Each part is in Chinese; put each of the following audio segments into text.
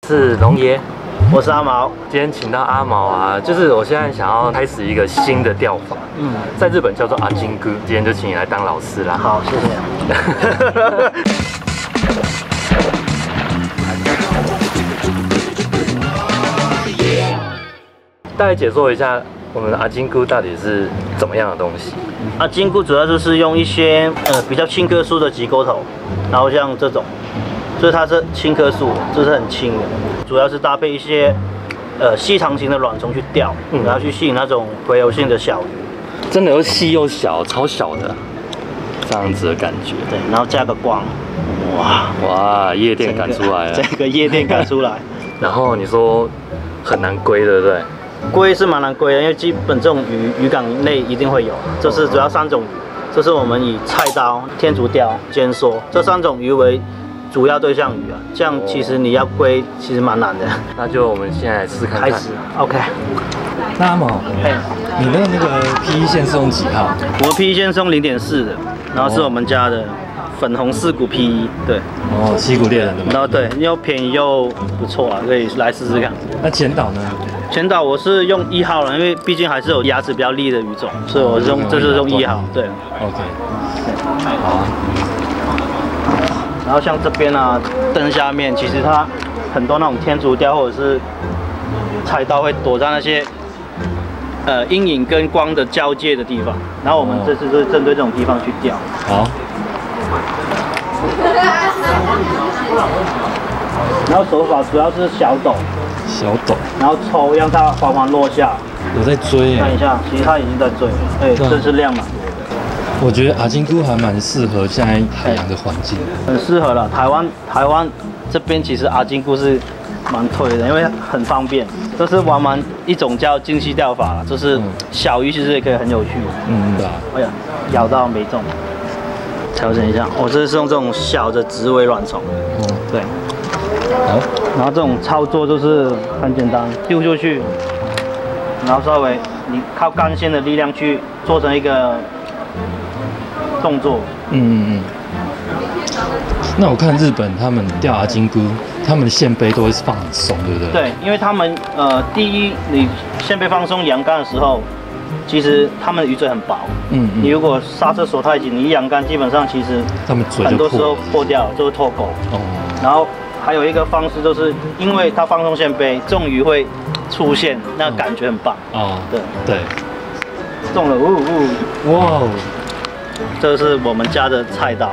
是龙爷， 我是阿毛。 今天请到阿毛啊，就是我现在想要开始一个新的钓法，在日本叫做阿金菇，今天就请你来当老师啦。 好，谢谢。 大概解说一下我们的阿金菇到底是怎么样的东西？ 阿金菇主要就是用一些比较轻颗数的鲫沟头，然后像这种，就是它是轻颗数的，就是很轻的，主要是搭配一些细长型的卵虫去钓，然后去吸引那种洄游性的小鱼。 真的又细又小，超小的，这样子的感觉。 对，然后加个光， 哇，夜店赶出来了， 这个夜店赶出来。 然后你说很难归，对不对？ 龟是蛮难归的，因为基本这种渔港内一定会有，就是主要3种鱼，就是我们以菜刀、天竺鲷、尖梭这3种鱼为主要对象鱼啊。这样其实你要归其实蛮难的。 那就我们现在来试试看看。 开始 ，OK。 那阿毛，你的那个 P1 线是用几号？ 我 P1 线是用0.4的，然后是我们家的粉红四股 P1，对。 哦，七股猎人的嘛。 然后对，又便宜又不错啊，可以来试试看。 那前导呢？ 前导我是用1号了，因为毕竟还是有牙齿比较利的鱼种，所以我是用这是用1号，对。 OK。好啊。 然后像这边啊，灯下面其实它很多那种天竺鲷或者是菜刀会躲在那些阴影跟光的交界的地方，然后我们这次就是针对这种地方去钓。 好。 然后手法主要是小抖，然后抽让它缓缓落下。 有在追耶。 看一下，其实它已经在追了，哎，这是量蛮多的。 我觉得阿金菇还蛮适合现在海洋的环境， 很适合了。台湾这边其实阿金菇是蛮推的，因为很方便。这是玩一种叫精细钓法，就是小鱼其实也可以很有趣。 对啊。 哎呀，咬到没中，调整一下。我这是用这种小的直尾卵虫。对。 好。 然后这种操作就是很简单，丢出去，然后稍微你靠竿线的力量去做成一个动作。 那我看日本他们钓阿金菇，他们的线背都会放很松，对不对？ 对，因为他们第一，你线背放松扬竿的时候，其实他们的鱼嘴很薄。你如果刹车锁太紧，你一扬竿，基本上其实他们嘴很多时候破掉，就会脱钩。然后还有一个方式，就是因为它放松线背，这种鱼会出现，那感觉很棒。对，中了，哇！这是我们家的菜刀。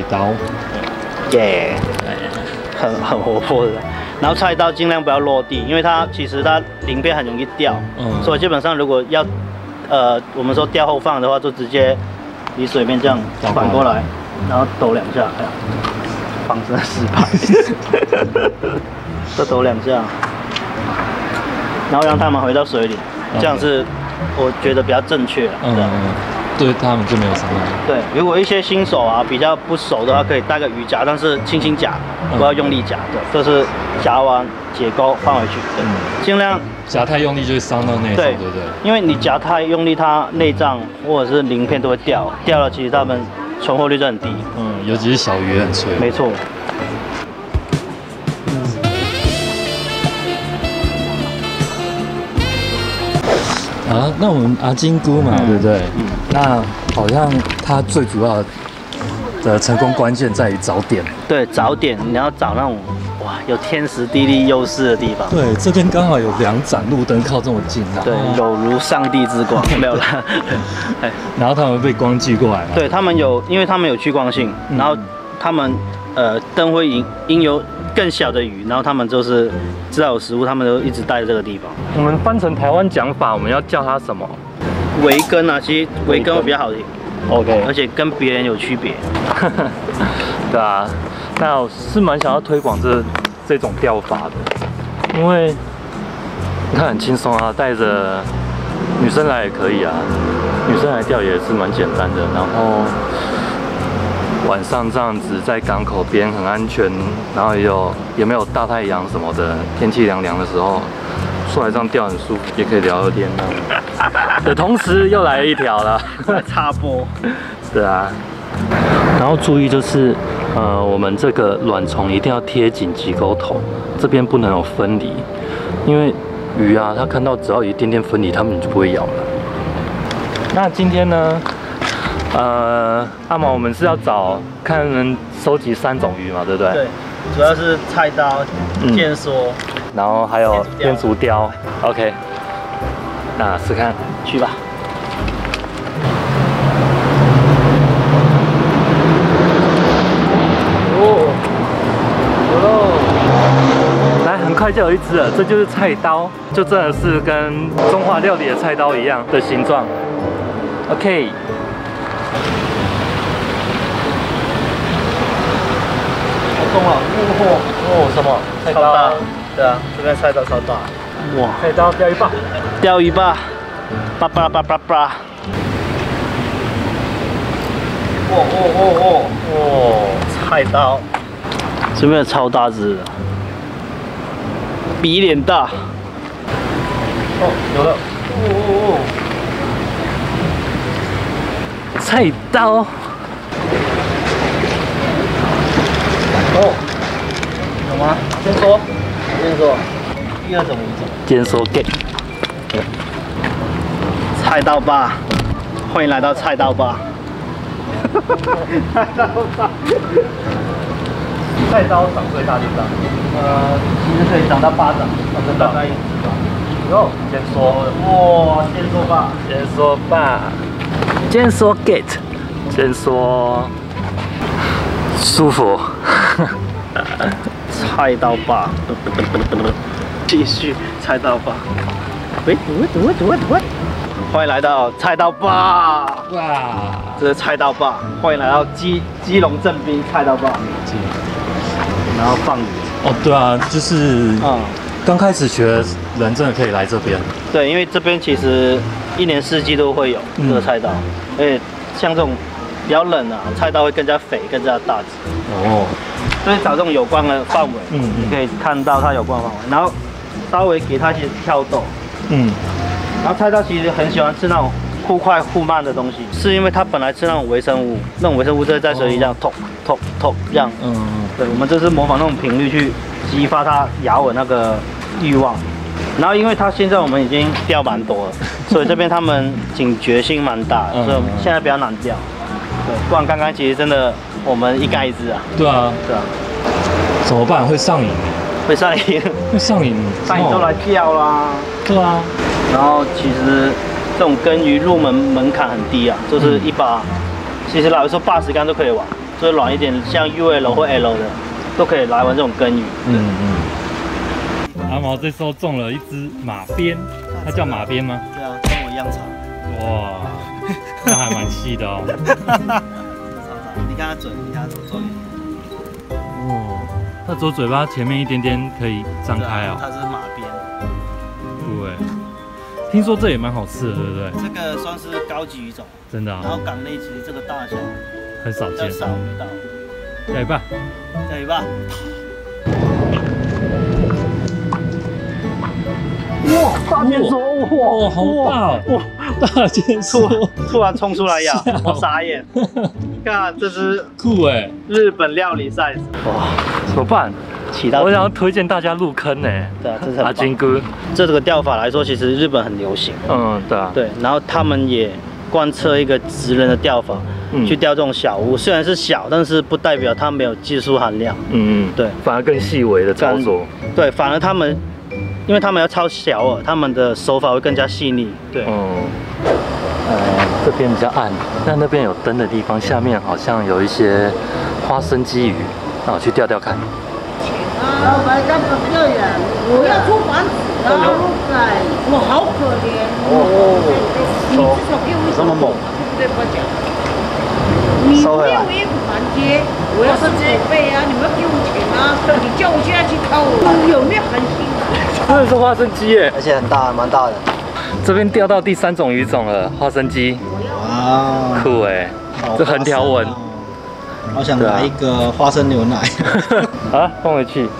耶，很活泼的。然后菜刀尽量不要落地，因为其实它鳞片很容易掉。所以基本上如果要我们说钓后放的话，就直接离水面这样反过来，然后抖2下，哎呀，放生失败。再抖2下，然后让它们回到水里，这样是我觉得比较正确了。 对他们就没有伤害。 对，如果一些新手啊比较不熟的话，可以带个鱼夹，但是轻轻夹，不要用力夹。对，就是夹完解钩放回去，对，尽量夹太用力就会伤到内脏，对不对？ 因为你夹太用力，它内脏或者是鳞片都会掉，掉了其实它们存活率就很低。 尤其是小鱼也很脆。 没错。 那我们阿金菇嘛，对不对？那好像它最主要的成功关键在于找点。对， 找点，你要找那种有天时地利优势的地方。 对，这边刚好有2盏路灯靠这么近啊。 对，有如上帝之光，没有啦。 然后他们被光聚过来。 对，因为他们有趋光性，然后他们灯会引有更小的鱼，然后他们就是知道有食物，他们都一直待在这个地方。 我们翻成台湾讲法，我们要叫它什么？ 围根啊，其实围根会比较好听。 OK， 而且跟别人有区别。 对啊，那我是蛮想要推广这种钓法的，因为你看很轻松啊，带着女生来也可以啊，女生来钓也是蛮简单的，然后晚上这样子在港口边很安全，然后也没有大太阳什么的，天气凉凉的时候，出来这样钓很舒服，也可以聊聊天的同时又来了一条了， 插播。 对啊，然后注意就是，我们这个卵虫一定要贴紧鲫沟头， 这边不能有分离，因为鱼啊，它看到只要有一点点分离，它们就不会咬了。那今天呢，阿毛，我们是要看能收集3种鱼嘛，对不对？ 对，主要是菜刀、剑梭， 然后还有天竺鲷。OK， 那试看， 去吧。 来，很快就有一只了，这就是菜刀，就真的是跟中华料理的菜刀一样的形状。OK， 好重啊！ 什么？菜刀？ 超大。对啊，这边菜刀超大。哇！ 菜刀钓鱼吧！ 钓鱼吧！叭叭叭叭叭！菜刀，这边超大只的，比脸大。 有了！菜刀。 有吗？先说，第2种鱼种。 尖梭 get。 菜刀吧，欢迎来到菜刀吧。 菜刀长最大地方， 其实可以长到巴掌， 真的。 大概1只吧。 哟，尖梭， 哇，先说吧， 尖梭吧，尖梭 get， 尖梭舒服。 菜刀吧，继续菜刀吧。喂，欢迎来到菜刀吧！ 哇， 这是菜刀吧，欢迎来到基隆正滨菜刀吧。然后放鱼。 哦，对啊，就是刚开始学的人真的可以来这边。 对，因为这边其实1年4季都会有这个菜刀，而且像这种比较冷啊，菜刀会更加肥、更加大只。 哦， 所以找这种有光的范围，你可以看到它有光的范围，然后稍微给它一些跳豆，然后菜刀其实很喜欢吃那种忽快忽慢的东西，是因为它本来吃那种微生物，那种微生物就会在水里这样吐这样，对，我们这是模仿那种频率去激发它咬我那个欲望。然后因为它现在我们已经钓蛮多了，所以这边他们警觉性蛮大的，所以现在比较难钓。对，不然刚刚其实真的我们一竿一只啊。 对啊，怎么办？会上瘾， 会上瘾， 上瘾都来钓啦。 对啊， 然后其实这种羹鱼入门槛很低啊，就是一把，其实老实说80竿都可以玩，就是软一点，像 UL 或 L 的都可以来玩这种羹鱼。 阿毛这时候中了一只马鞭，它叫马鞭吗？ 对啊，跟我一样长。 哇，那还蛮细的哦。 你看它嘴，你看它左脸。 哦，它左嘴巴前面一点点可以张开哦。 它是马鞭。 酷哎，听说这也蛮好吃的，对不对？ 这个算是高级鱼种。 真的啊。 然后港内其实这个大小很少见。 少遇到。 钓一半。 钓一半。哇，大剑梭！ 哇，好大哦！哇，大剑梭突然冲出来咬，我傻眼。看这只酷哎， 日本料理 size。哇， 怎么办？我想要推荐大家入坑呢。 对啊，这是阿金哥。 这个钓法来说，其实日本很流行。 对啊。 对，然后他们也贯彻一个职人的钓法，去钓这种小物，虽然是小，但是不代表它没有技术含量。对， 反而更细微的操作。 对，反而他们。因为他们要抄小饵，他们的手法会更加细腻。对， 这边比较暗，那边有灯的地方，下面好像有一些花生鲫鱼，那我去钓钓看。 老板干不这样，我要租房子啊！我好可怜你至少给我一这么猛， 对不讲。你没有一个环节，我要是准备啊，你们给我钱啊，你叫我现在去掏，我有没有狠心啊？ 真的是花生鸡耶， 而且很大，蛮大的。 这边钓到第3种鱼种了，花生鸡。哇，酷哎，这横条纹。 好想来一个花生牛奶。 啊，放回去。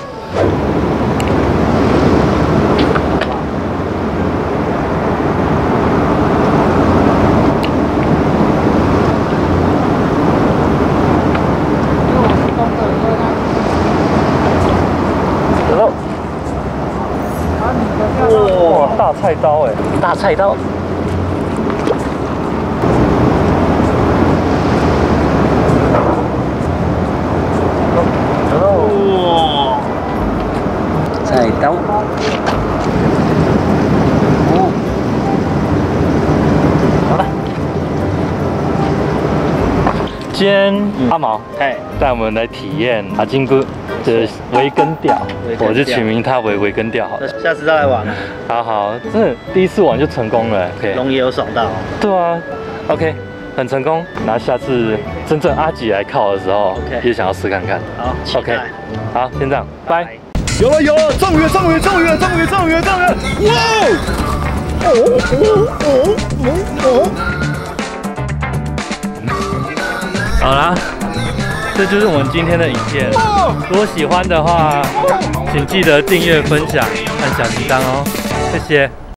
走喽。 大菜刀哎，大菜刀。 哇， 菜刀。 好了。今天阿毛带我们来体验阿金哥的维根钓，我就取名它为维根钓好了。 下次再来玩啊。 好好，真的第一次玩就成功了。OK， 龙也有爽到。 对啊 ，OK， 很成功。然后下次真正阿吉来靠的时候，也想要试看看。 好 ，OK， 好，先这样，拜。 有了有了，中鱼！哇！ 好啦，这就是我们今天的影片。如果喜欢的话，请记得订阅、分享、按小铃铛哦，谢谢。